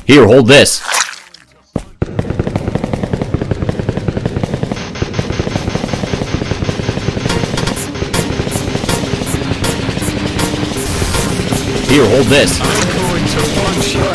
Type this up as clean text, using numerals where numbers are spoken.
Here, hold this. Here, hold this. I'm going to launch you.